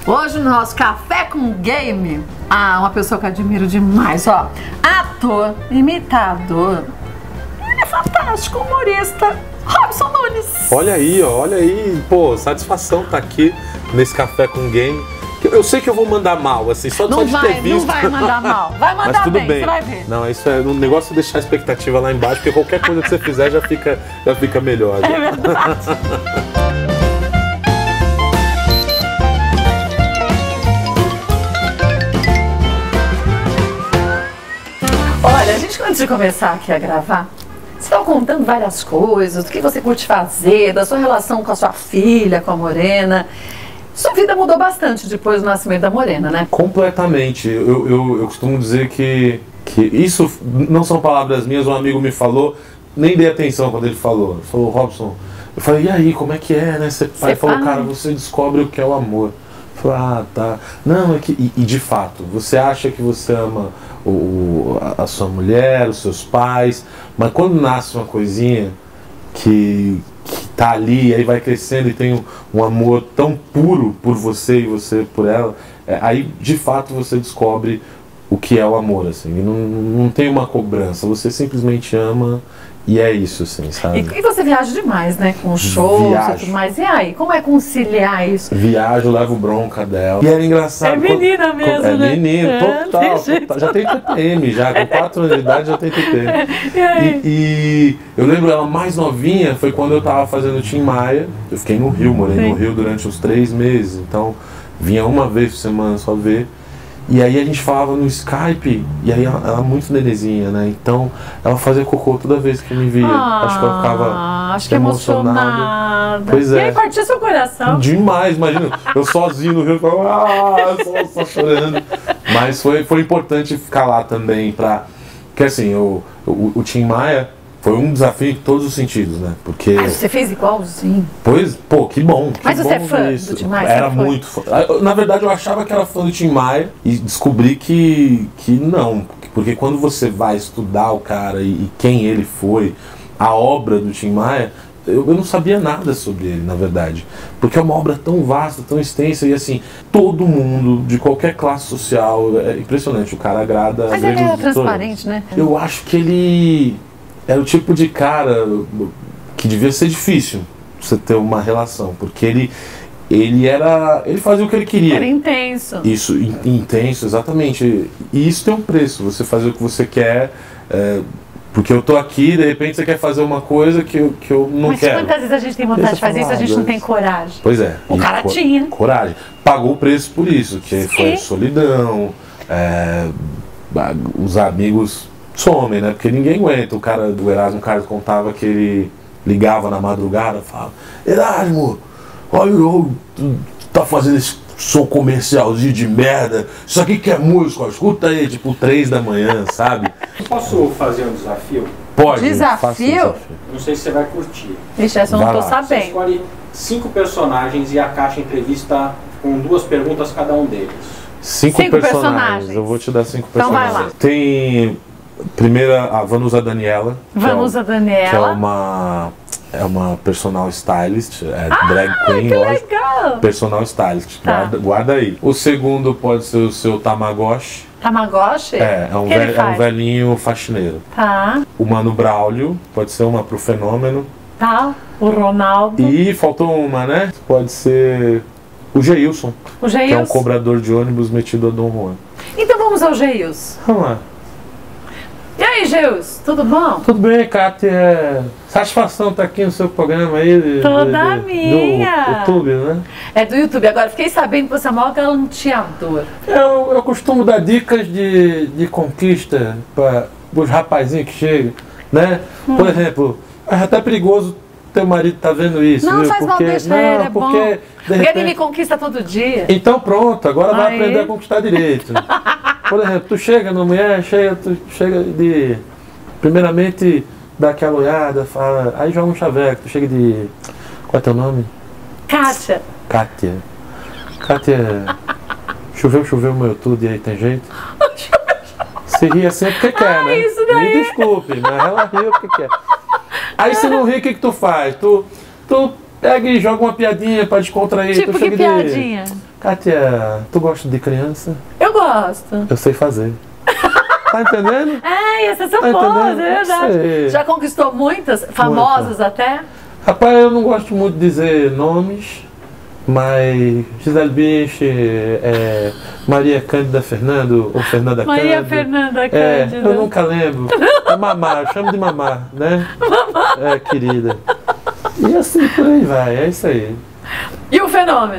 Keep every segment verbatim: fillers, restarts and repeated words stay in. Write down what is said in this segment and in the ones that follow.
Hoje no nosso Café com Game, ah, uma pessoa que eu admiro demais, ó. Ator, imitador, ele é fantástico, humorista, Robson Nunes. Olha aí, ó, olha aí, pô, satisfação tá aqui nesse Café com Game. Eu sei que eu vou mandar mal, assim, só, não só de vai, ter visto. Não vai mandar mal, vai mandar Mas tudo bem, bem, você vai ver. Não, isso é um negócio de deixar a expectativa lá embaixo, porque qualquer coisa que você fizer já fica, já fica melhor. É verdade. Olha, a gente, antes de começar aqui a gravar, você estava contando várias coisas, do que você curte fazer, da sua relação com a sua filha, com a Morena. Sua vida mudou bastante depois do nascimento da Morena, né? Completamente. Eu, eu, eu costumo dizer que, que isso não são palavras minhas, um amigo me falou, nem dei atenção quando ele falou. Ele falou, Robson, eu falei, e aí, como é que é, né? Você pai falou, cara, você descobre o que é o amor. Eu falei, ah, tá. Não, é que. E, e de fato, você acha que você ama o, a, a sua mulher, os seus pais, mas quando nasce uma coisinha que. que tá ali, aí vai crescendo e tem um, um amor tão puro por você e você por ela, é, aí de fato você descobre o que é o amor, assim, e não, não tem uma cobrança, você simplesmente ama e é isso, assim, sabe? E, e você viaja demais, né, com shows e tudo mais, e aí, como é conciliar isso? Viajo, levo bronca dela, e era engraçado. É menina quando, mesmo, é né? menino, É, total, total, já tem T P M, já, com quatro anos de idade já tem T P M. E aí? E, e eu lembro ela mais novinha, foi quando eu tava fazendo Tim Maia, eu fiquei no Rio, morei Sim. no Rio durante uns três meses, então vinha uma vez por semana só ver. E aí a gente falava no Skype, e aí ela, ela muito nenezinha, né? Então ela fazia cocô toda vez que me via. Ah, acho que ela ficava acho que emocionada. emocionada. Pois E é. aí partiu seu coração. Demais, imagina. Eu sozinho no Rio, eu falava, ah, só, só chorando. Mas foi, foi importante ficar lá também, pra. Porque assim, o, o, o Tim Maia foi um desafio em todos os sentidos, né? Porque. Mas você fez igualzinho. Pois, pô, que bom. Que Mas você bom é fã ver isso. do Tim Maia? Era Sempre foi? muito fã. Na verdade, eu achava que era fã do Tim Maia e descobri que, que não. Porque quando você vai estudar o cara e, e quem ele foi, a obra do Tim Maia, eu, eu não sabia nada sobre ele, na verdade. Porque é uma obra tão vasta, tão extensa e assim, todo mundo, de qualquer classe social, é impressionante. O cara agrada. Mas ele é transparente, né? Eu acho que ele era o tipo de cara que devia ser difícil você ter uma relação, porque ele ele era, ele fazia o que ele queria. Era intenso. Isso, in, intenso, exatamente. E isso tem um preço, você fazer o que você quer, é, porque eu tô aqui, de repente você quer fazer uma coisa que eu, que eu não Mas quero. quantas vezes a gente tem vontade de fazer isso e a gente não tem coragem? Pois é. O cara co tinha. Coragem. Pagou o preço por isso, que Sim. foi solidão, é, os amigos somem, né? Porque ninguém aguenta. O cara do Erasmo Carlos contava que ele ligava na madrugada e falava, Erasmo, olha o tá fazendo esse som comercialzinho de merda, isso aqui que é música, ó, escuta aí, tipo três da manhã, sabe? Posso fazer um desafio? Pode. Desafio? faça um desafio. Não sei se você vai curtir. Ixi, essa eu não Vai tô lá. Você sabendo. escolhe cinco personagens e a caixa entrevista com duas perguntas cada um deles. Cinco, Cinco personagens. personagens. Eu vou te dar cinco Então vai personagens. lá. Tem primeira a Vanusa Daniela. que é Vanusa o- Daniela. Que é uma é uma personal stylist, é drag queen, que lógico. legal! Personal stylist. Tá. Guarda, guarda aí. O segundo pode ser o seu Tamagotchi. Tamagotchi? É, é um, que ele ve- é um faz? velhinho faxineiro. Tá, O Mano Braulio, pode ser uma pro fenômeno. tá. O Ronaldo. E faltou uma, né? Pode ser o Geilson, O que é um Geils. cobrador de ônibus metido a Dom Juan. Então vamos ao Geils. Vamos lá. E aí, Geils? Tudo bom? Tudo bem, Kátia? Satisfação estar aqui no seu programa aí. de- Toda de- de- minha. Do YouTube, né? É do YouTube. Agora, fiquei sabendo que você é o maior galanteador. Eu, eu costumo dar dicas de, de conquista para os rapazinhos que chegam, né? Hum. Por exemplo, é até perigoso teu marido tá vendo isso, Não, viu? faz mal, porque, deixa não, ele, é porque, bom. de Porque ele me repente... conquista todo dia. Então pronto, agora vai Aí. aprender a conquistar direito. Por exemplo, tu chega na mulher, chega, tu chega de... Primeiramente, dá aquela olhada, fala... Aí joga um chaveco, tu chega de... Qual é teu nome? Kátia. Kátia. Kátia... Choveu, choveu meu tudo e aí tem jeito? Se ri assim é porque quer, né? isso daí. Me desculpe, mas ela riu porque quer. Aí se não ri, o que que tu faz? Tu, tu pega e joga uma piadinha pra descontrair. Tipo, tu que chega piadinha? De... Kátia, tu gosta de criança? Eu gosto. Eu sei fazer. Tá entendendo? É, essas são Tá boas, entendendo? é verdade. Sei. Já conquistou muitas, famosas até? Rapaz, eu não gosto muito de dizer nomes, mas Gisele Bündchen, é, Maria Cândida Fernando, ou Fernanda Maria Cândida. Fernanda É, Cândida. eu nunca lembro. É Mamá, eu chamo de Mamá, né? Mamá. É, querida. E assim por aí vai, é isso aí. E o Fenômeno?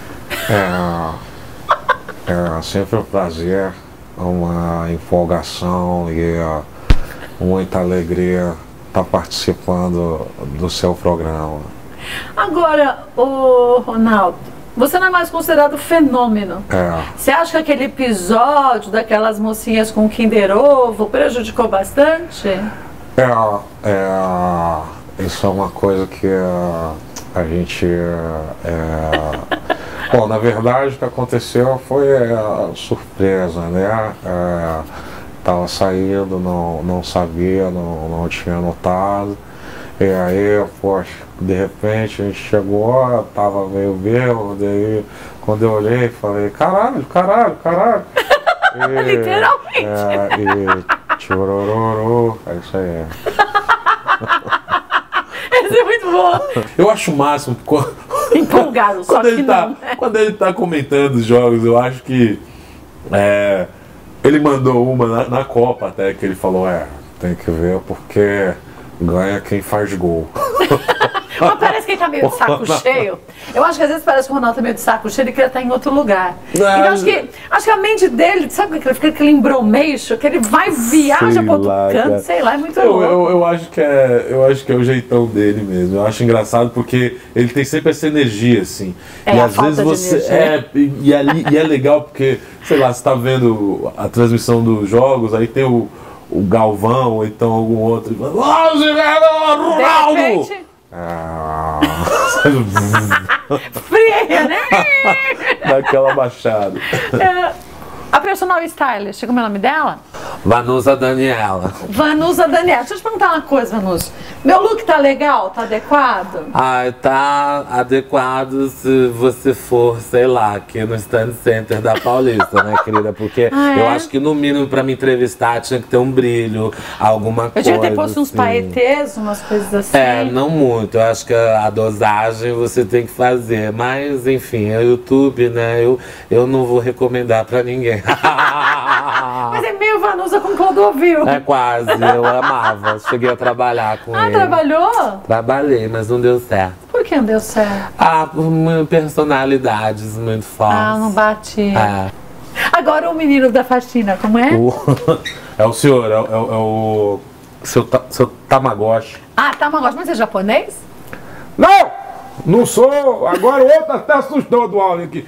É, é sempre um prazer, uma empolgação e é, muita alegria estar participando do seu programa. Agora, o Ronaldo, você não é mais considerado fenômeno. É, Você acha que aquele episódio daquelas mocinhas com Kinder Ovo prejudicou bastante? é, é, isso é uma coisa que é, a gente. É, bom, na verdade, o que aconteceu foi é, surpresa, né? É, tava saindo, não, não sabia, não, não tinha notado. E aí, poxa, de repente a gente chegou, tava meio bêbado, daí quando eu olhei, falei, caralho, caralho, caralho. E, Literalmente. É, e tchurururu, é isso aí. Esse é muito bom. Eu acho o máximo quando, Empolgado, só quando, que ele tá, não. quando ele tá comentando os jogos, eu acho que é, ele mandou uma na, na Copa até, que ele falou, é, tem que ver porque ganha quem faz gol. Mas parece que ele tá meio de saco cheio. Eu acho que às vezes parece que o Ronaldo tá meio de saco cheio e queria estar em outro lugar. Não. Então acho que, acho que a mente dele, sabe que ele fica aquele embromeixo, que ele vai, viaja Sei para outro lá, canto, cara. sei lá, é muito Eu, louco. eu, eu acho que é, eu acho que é o jeitão dele mesmo. Eu acho engraçado porque ele tem sempre essa energia, assim. É, e a às falta vezes de você. energia. É, e, e, ali- e é legal porque, sei lá, você tá vendo a transmissão dos jogos, aí tem o, o Galvão, ou então algum outro. Ó, De Ronaldo! repente, É, freia, né? Daquela baixada. É, a personal stylist, como é o nome dela? Vanusa Daniela. Vanusa Daniela. Deixa eu te perguntar uma coisa, Vanusa. Meu look tá legal? Tá adequado? Ai, tá adequado se você for, sei lá, aqui no Stand Center da Paulista, né, querida? Porque Ah, é? eu acho que no mínimo pra me entrevistar tinha que ter um brilho, alguma Eu coisa. devia ter posto uns assim. paetês, umas coisas assim. É, não muito. Eu acho que a, a dosagem você tem que fazer. Mas, enfim, é o YouTube, né? Eu, eu não vou recomendar pra ninguém. Mas é meio Vanusa com Clodovil. É quase, eu amava. Cheguei a trabalhar com Ah, ele. trabalhou? Trabalhei, mas não deu certo. Por que não deu certo? Ah, por mu- personalidades muito fortes. Ah, não bate. É. Agora o menino da faxina, como é? O- é o senhor, é, o- é o- é o seu, ta- seu Tamagotchi. Ah, Tamagotchi, mas você é japonês? Não! Não sou! Agora o outro até assustou do áudio aqui.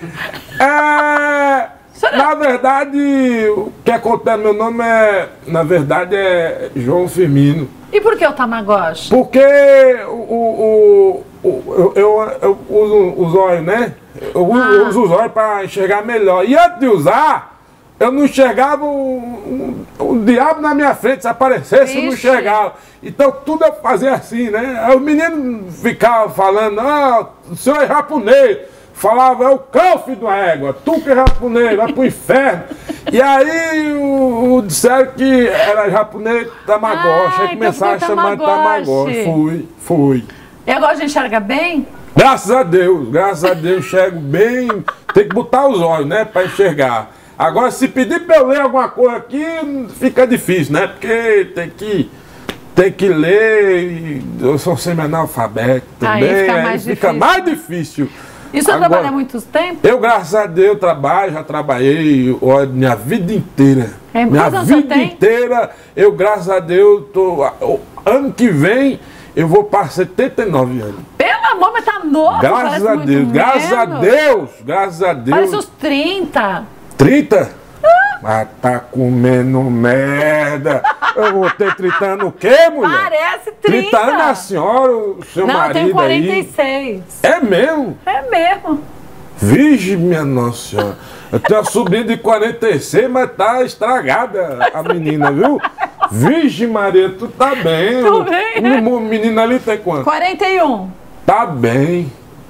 É. Na verdade, o que acontece, meu nome é. Na verdade é João Firmino. E por que o Tamagotchi? Porque o, o, o, o- eu, eu, eu uso os olhos, né? Eu uso, Ah. eu uso os olhos para enxergar melhor. E antes de usar, eu não enxergava o, o, o diabo na minha frente. Se aparecesse, eu não Vixe. enxergava. Então tudo eu fazia assim, né? Aí o menino ficava falando, ah, o senhor é japonês. Falava, é o cão, filho de uma égua, tu que é japonês, vai pro inferno. E aí o, o disseram que era japonês Tamagotchi, Ah, aí então começaram a foi chamar de Tamagotchi. Tamagotchi. Fui, fui. E agora a gente enxerga bem? Graças a Deus, graças a Deus, enxergo bem. Tem que botar os olhos, né, pra enxergar. Agora, se pedir pra eu ler alguma coisa aqui, fica difícil, né? Porque tem que, tem que ler. E eu sou semi-analfabeto Aí também. fica aí mais fica difícil. mais difícil. E o senhor Agora- trabalha há muito tempo? Eu, graças a Deus, trabalho, já trabalhei olha, minha vida inteira. É, minha quantos anos você vida tem? inteira, eu, graças a Deus, tô, o ano que vem eu vou para setenta e nove anos. Pelo amor, mas tá novo. Graças parece a muito Deus, graças a menos. Deus, graças a Deus. Parece uns trinta. trinta? Mas tá comendo merda. Eu vou ter trinta anos o quê, mulher? Parece trinta trinta. anos a senhora, o seu Não, eu marido tenho quarenta e aí. seis. É mesmo? É mesmo. Vige, minha nossa senhora. Eu tenho uma sobrinha de quarenta e seis, mas tá estragada a menina, viu? Vige, Maria, tu tá bem. Tô bem. O menino ali tem quanto? quarenta e um. Tá bem.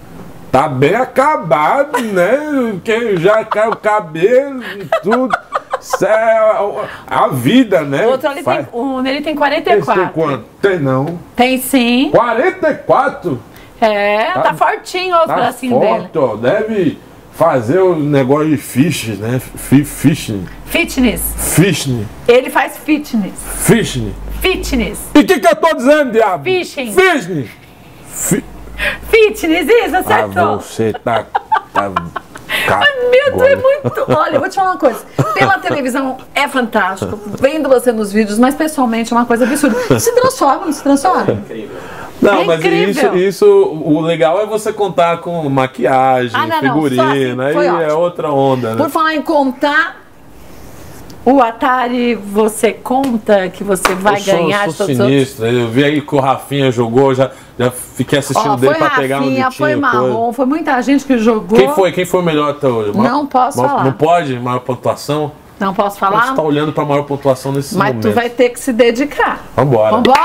Tá bem acabado, né? Porque já caiu o cabelo e tudo. Isso é a, a vida, né? O outro ali Faz... tem, o nele tem quarenta e Esse quatro. tem quanto? Tem não. Tem sim. quarenta e quatro? É, tá, tá fortinho o tá bracinho forte, dele. Ó, deve fazer o negócio de fish, né? F fishing. Fitness. Fishing. Ele faz fitness. Fishing. Fitness. E o que que eu tô dizendo, diabo? Fishing. Fishing. Fi... Fitness, isso, acertou. Ah, você tá... tá... Ai, meu Deus, é muito... Olha, eu vou te falar uma coisa. Pela televisão é fantástico, vendo você nos vídeos, mas pessoalmente é uma coisa absurda. Se transforma, não se transforma? Incrível. Não, É mas incrível. isso, isso, o legal é você contar com maquiagem, Ah, não, não, figurina, só assim, foi aí é ótimo. outra onda, né? Por falar em contar, o Atari, você conta que você vai eu sou, ganhar eu de sou todos os outros? sinistro, eu vi aí que o Rafinha jogou, já, já fiquei assistindo Ó, dele foi pra pegar onde Rafinha, tinha foi coisa. Marrom, foi muita gente que jogou. Quem foi? Quem foi o melhor até hoje? Não posso Ma- falar. Não pode? Maior pontuação? Não posso Você falar? tá olhando pra maior pontuação nesse Mas momento. tu vai ter que se dedicar. Vambora. Vambora?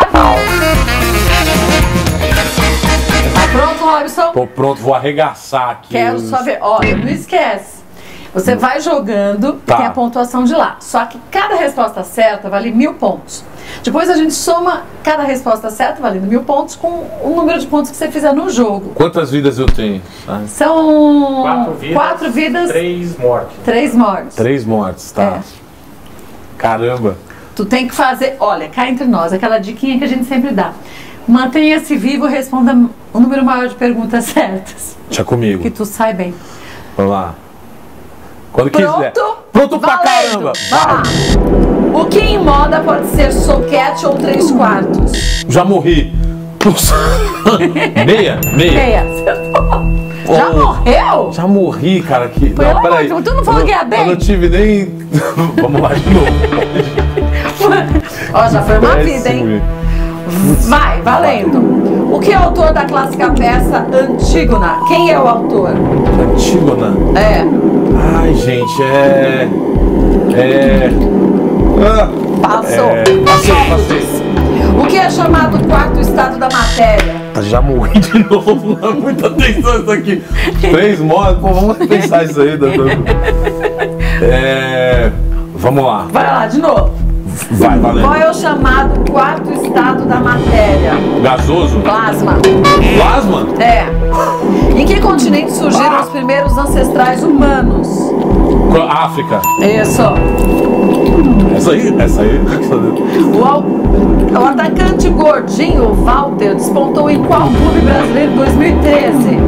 Tá pronto, Robson? Tô pronto, vou arregaçar aqui. Quero só ver. Olha, não esquece. Você vai jogando, Tá. tem a pontuação de lá. Só que cada resposta certa vale mil pontos. Depois a gente soma cada resposta certa, valendo mil pontos, com o número de pontos que você fizer no jogo. Quantas vidas eu tenho? Ah, São Quatro vidas, quatro vidas, Três mortes. três mortes. Três mortes, tá. É. Caramba. Tu tem que fazer, olha, cá entre nós, aquela diquinha que a gente sempre dá. Mantenha-se vivo, responda o número maior de perguntas certas. Deixa comigo. Que tu sai bem. Vamos lá. Quando Pronto? quiser. Pronto pra Valendo. caramba. Vai lá. O que em moda pode ser soquete ou três quartos? Já morri. Meia? Meia. Meia. Já Oh. morreu? Já morri, cara. Que... Pelo Não, amor peraí. de Deus, tu não falou Eu que ia bem? Eu não tive nem... Vamos lá de novo. Ó, já foi uma Péssimo, vida, hein? gente. Vai, valendo. O que é o autor da clássica peça Antígona? Quem é o autor? Antígona. É. Ai, gente, é... É... Ah, Passou. é... Passei, passei. O que é chamado quarto estado da matéria? Já morri de novo. Dá muita atenção isso aqui. Três modos. Pô, vamos pensar isso aí, doutor. É... Vamos lá. Vai lá, de novo. Vai, valendo. Qual é o chamado quarto estado da matéria? Gasoso. Plasma. Plasma? É. Em que continente surgiram os primeiros ancestrais humanos? África. Isso. Essa aí? Essa aí? O, al- o atacante gordinho Walter despontou em qual clube brasileiro em dois mil e treze?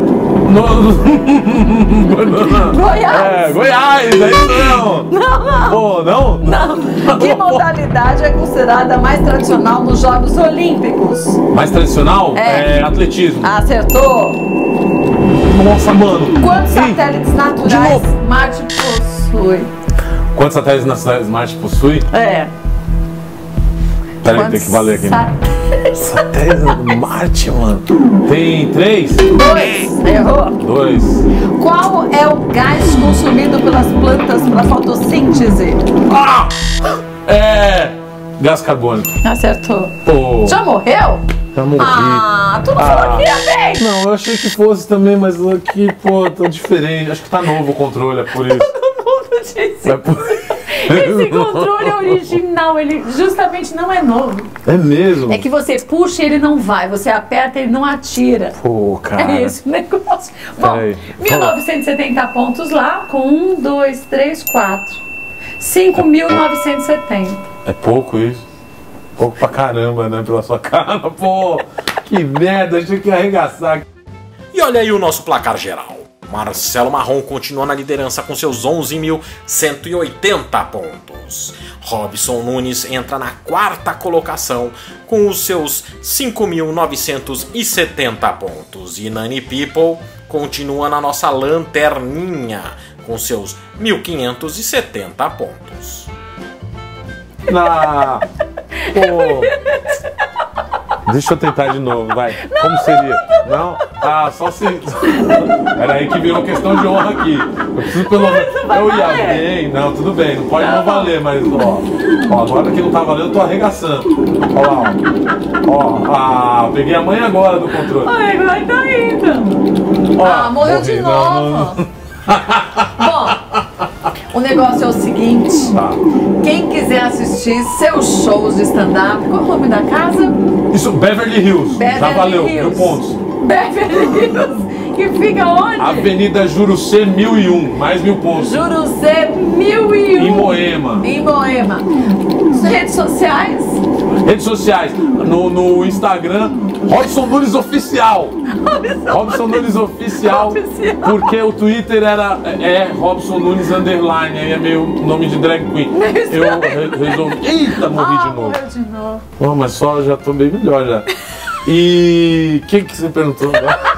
Goiás. É, Goiás, é isso não. Não, não. Pô, não? Não. Que modalidade é considerada a mais tradicional nos Jogos Olímpicos? Mais tradicional? É. É atletismo. Acertou. Nossa, mano. Quantos Ih, satélites de naturais novo. Marte possui? Quantos satélites nacionais Marte possui? É. Peraí, Quantos tem que valer aqui. satélites? Satélites Marte, mano. Tem três? Dois. Errou. Dois. Qual é o gás consumido pelas plantas para fotossíntese? Ah! É. Gás carbônico. Acertou. Pô. Já morreu? Já morri. Ah, tu não Ah. falou que ia bem. Não, eu achei que fosse também, mas aqui, pô, tá diferente. Acho que tá novo o controle, é por isso. Todo mundo disse. É por... Esse controle é original, ele justamente não é novo. É mesmo? É que você puxa e ele não vai, você aperta e ele não atira. Pô, cara. É esse o negócio. Bom, Peraí. mil novecentos e setenta pontos lá, com um, dois, três, quatro. cinco mil novecentos e setenta. É pouco isso? Pouco pra caramba, né? Pela sua cara, pô. Que merda, achei que ia arregaçar. E olha aí o nosso placar geral. Marcelo Marrom continua na liderança com seus onze mil cento e oitenta pontos. Robson Nunes entra na quarta colocação com os seus cinco mil novecentos e setenta pontos. E Nani People continua na nossa lanterninha com seus mil quinhentos e setenta pontos. Na... Pô. Deixa eu tentar de novo, vai. Como seria? Não? Ah, só se... Era aí que virou questão de honra aqui. Eu preciso pelo menos... Eu ia bem. Não, tudo bem. Não pode não valer, mas ó. Ó, agora que não tá valendo, eu tô arregaçando. Ó lá, ó. Ó, ah, peguei a manha agora do controle. Ai, vai tá indo. Ó, Ah, morreu de morri, novo. não, não. Bom, o negócio é o seguinte. Tá. Quem quiser assistir seus shows de stand-up, qual é o nome da casa? Isso, Beverly Hills. Beverly Já valeu, mil Hills. pontos. Beverly Hills. Que fica onde? Avenida Jurucê mil e um, mais mil pontos. Jurucê mil e um. Em Moema. Em Moema. Redes sociais? Redes sociais, no, no Instagram, Robson Nunes Oficial. Robson Nunes Oficial, Oficial. porque o Twitter era é Robson Nunes Underline, aí é meio nome de drag queen. Eu re resolvi. Eita, morri Ah, de novo. morreu de novo. Não, mas só já tô bem melhor já. E quem que você perguntou?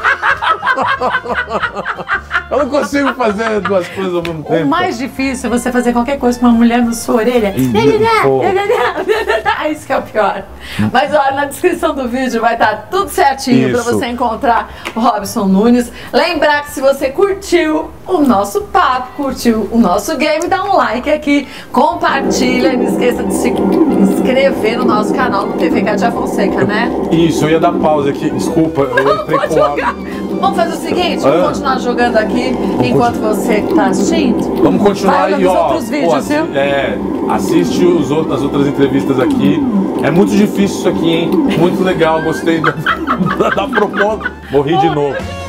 Eu não consigo fazer duas coisas ao mesmo tempo. O mais difícil é você fazer qualquer coisa com uma mulher na sua orelha. Pô. Isso que é o pior. Mas olha, na descrição do vídeo vai estar tudo certinho para Isso. você encontrar o Robson Nunes. Lembrar que se você curtiu o nosso papo, curtiu o nosso game, dá um like aqui, compartilha, não esqueça de se inscrever no nosso canal no T V Cátia Fonseca, né? Isso, eu ia dar pausa aqui, desculpa, eu entrei Pode com a... jogar. Vamos fazer o seguinte, Ah. vamos continuar jogando aqui enquanto você está assistindo. Vamos continuar Vai aí, olhando os ó. outros vídeos, Pô, assi- viu? é, assiste os outros, as outras entrevistas aqui. É muito difícil isso aqui, hein? Muito legal, gostei da, da, da proposta. Morri de novo.